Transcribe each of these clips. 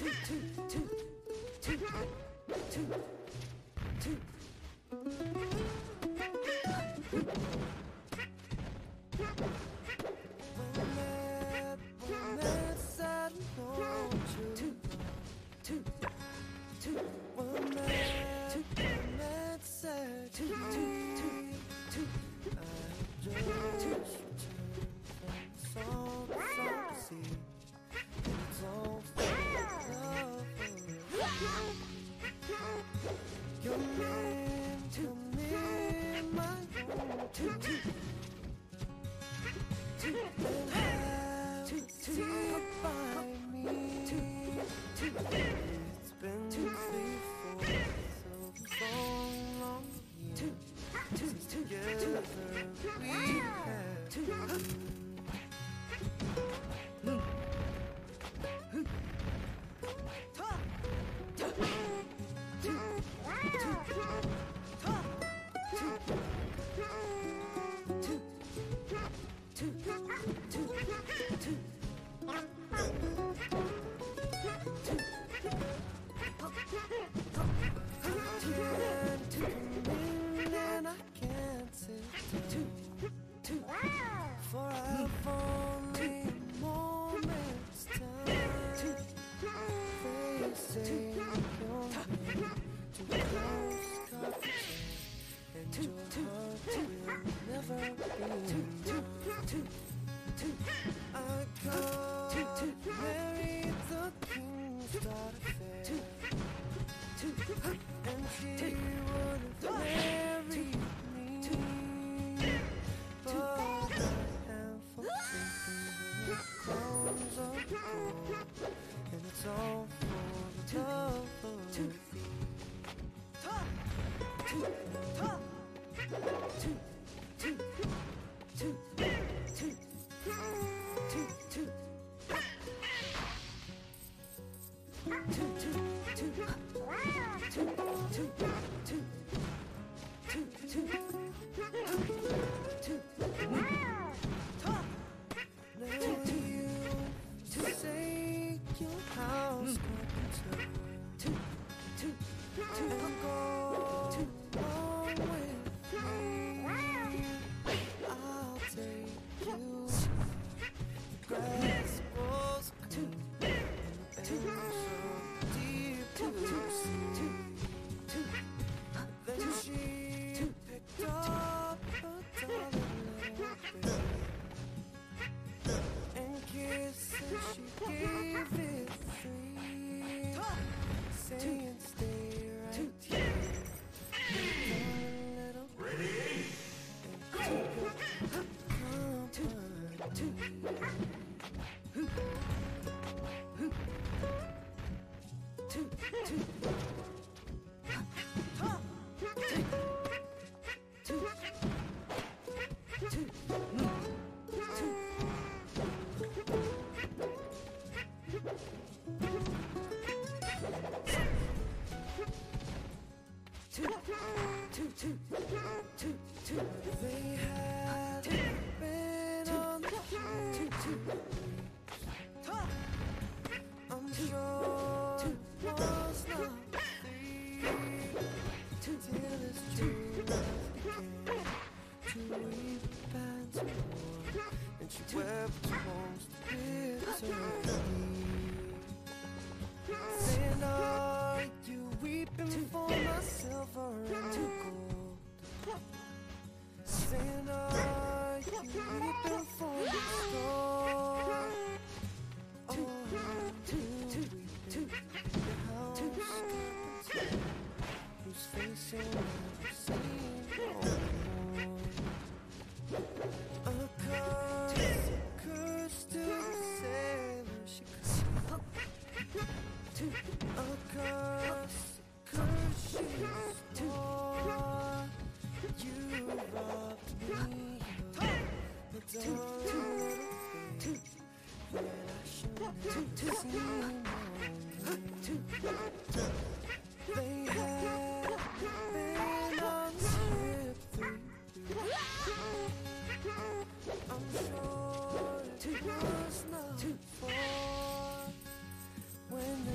When the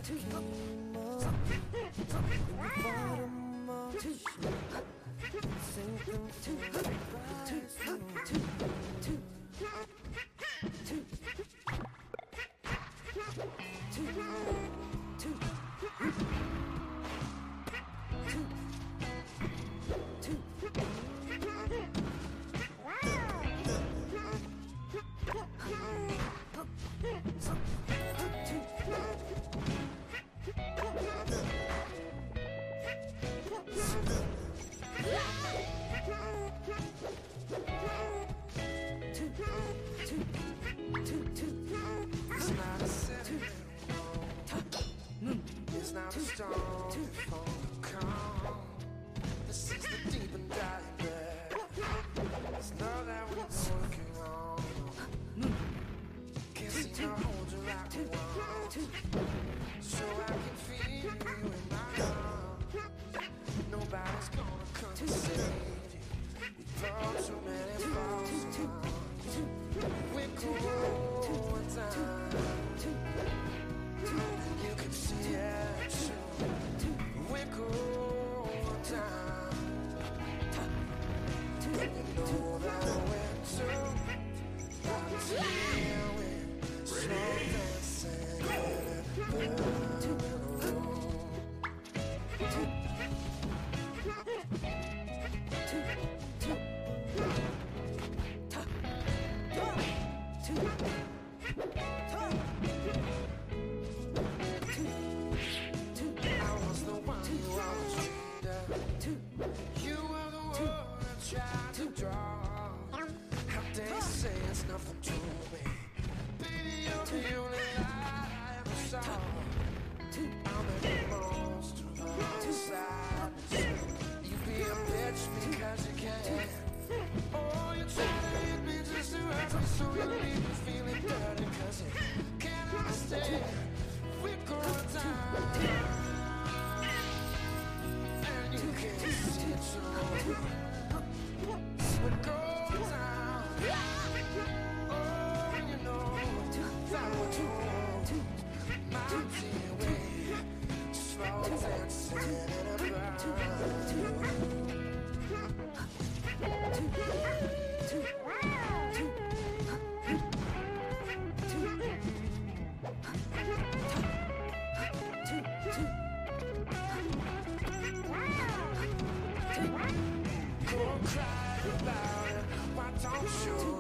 It's not a storm before the calm. This is the deep and dying breath. It's not that we're working on. Can't seem to hold you like we want. So I can feel you in my arms. Nobody's gonna come to save you. We brought too many false alarms. We're cool in time. You can see it too. We're cool in time. You know that we're too. Until we're slow dancing in a nothing to me. Baby, you're the only light I ever saw. I'm at the most to side. You be a bitch because you can. Oh, you try to hit me just to hurt me, so you leave me feeling dirty because you can't understand. We're going down, and you can't see it too. We're going down. Don't cry about it, why don't you?